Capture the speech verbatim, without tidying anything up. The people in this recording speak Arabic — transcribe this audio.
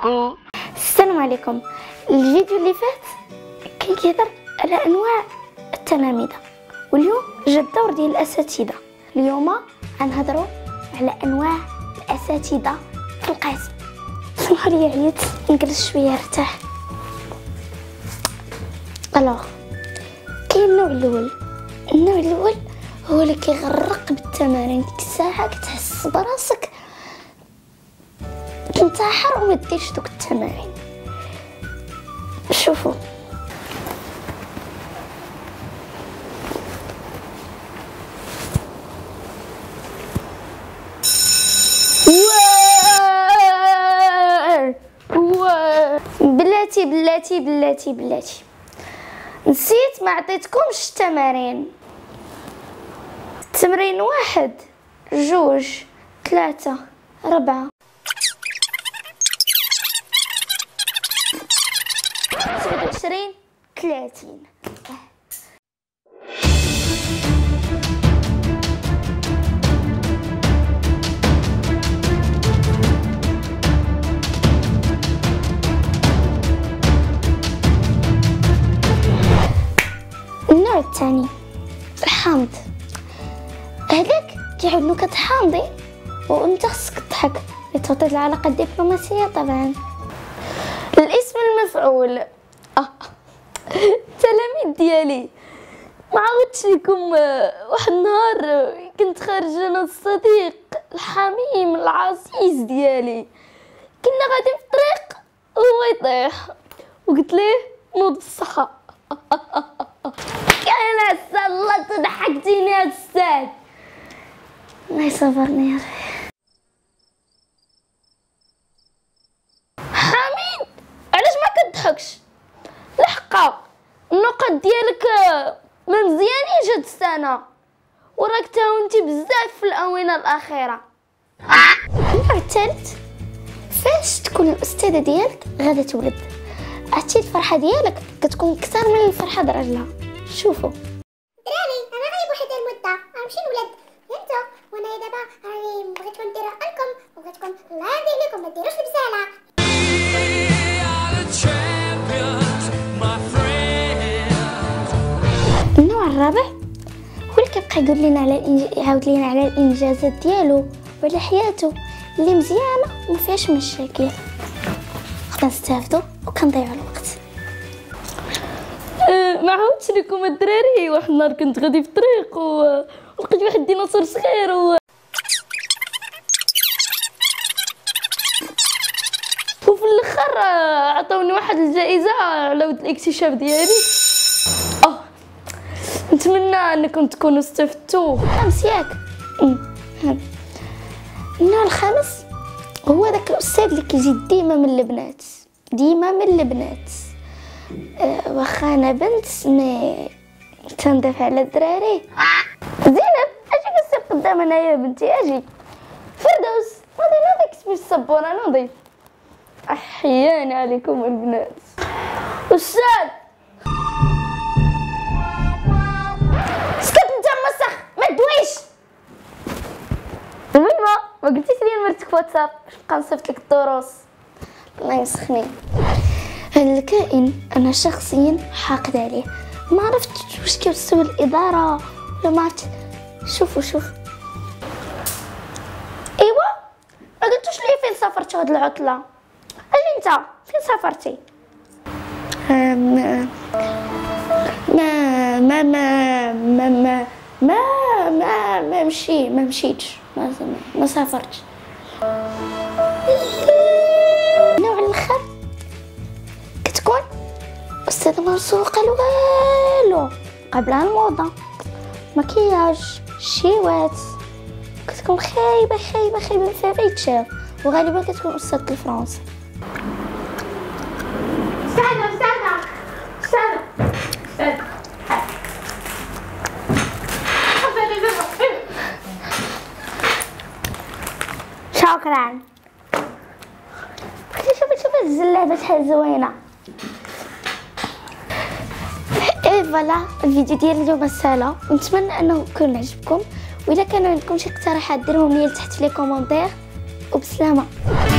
كوكو. السلام عليكم. الفيديو اللي فات كان كيهضر على انواع التلاميذ، واليوم جا الدور ديال الاساتذه. اليوم غنهضروا على انواع الاساتذه في القسم. سمحوا لي عييت نجلس شويه نرتاح. الوغ كاين النوع الاول. النوع الاول هو اللي كيغرق بالتمارين. ديك الساعه كتحس براسك تنتحر وما ديرش دوك التمارين. شوفوا بلاتي بلاتي بلاتي بلاتي نسيت ما عطيتكمش التمارين. تمرين واحد جوج ثلاثة ربعة سبعة وعشرين ثلاثين. النوع الثاني الحامض. هذاك كيعود انك كتحامضي وانت خصك تضحك لتعطي العلاقه الدبلوماسيه. طبعا الاسم المفعول. اه التلاميذ ديالي ما عاودتش لكم. واحد النهار كنت خارجه انا الصديق الحميم العزيز ديالي، كنا غادي في الطريق وهو يطيح وقلت ليه نوض بالصحه. كاين هسه الله تضحكتيني هاد الساعه. الله يصبرني يا ربي. حميد علاش ما كتضحكش؟ الحقا النقط ديالك ما مزيانينش هاد السنه، وراك تهاونتي بزاف في الاونه الاخيره. النوع الثالث فاش تكون الاستاذه ديالك غادا تولد، عرفتي الفرحه ديالك كتكون اكثر من الفرحه د راجلها. شوفوا دراري انا غايب واحد المده غنمشي نولد فهمتوا، وانا دابا راني بغيتكم ديروا عقلكم وبغيتكم الله يهدي لكم ما ديروش البساله. النوع الرابع هو اللي كيبقى يقول لنا على الإنج... يعاود لنا على الانجازات ديالو وعلى حياته اللي مزيانه وما فيهاش مشاكل. كنستافدوا وكنضيعوا الوقت. أه ما عاودتش لكم الدراري. واحد النهار كنت غادي في الطريق ولقيت واحد الديناصور صغير و... وفي الاخر عطاوني واحد الجائزه على ود الاكتشاف ديالي. اه نتمنى انكم تكونوا استفدتوا. خمس ياك. النوع الخامس هو داك الاستاذ اللي كيجي ديما من البنات، ديما من البنات. أه واخا انا بنت مي تندافع على الدراري. زينب اجي كسير قدام انا يا بنتي. اجي فردوس نوضي نوضي كتبي السبوره نوضي. احياني عليكم البنات. استاذ سكت انت مسخ ما تدويش. المهم ما قلتيش لي مرتك في واتساب باش نبقى نصيفط لك الدروس. الله يسخني. هذا الكائن انا شخصيا حاقد عليه. ما عرفتش واش كيرسل الاداره ولا ما عرفت. شوفوا شوف ايوا ما قلتوش لي فين سافرتوا هاد العطله. اجي انت فين سافرتي؟ ما ما ما ما ما ما ما ما ما مشي ما مشيتش ما ما سافرتش. النوع الاخر كتكون استاذه مرسوقه لوالو قبلها الموضه مكياج شيوات. كتكون خايبه خايبه خايبه ما فيها يتشاف، وغالبا كتكون استاذه الفرنسي. استنى استنى استنى استنى شكرا. شوفي شوفي الزلابه شحال زوينه. اي فوالا الفيديو ديال اليوم سهله، نتمنى انه يكون عجبكم. واذا كان عندكم شي اقتراحات ديروهم لي تحت في لي كومونتير. وبسلامه.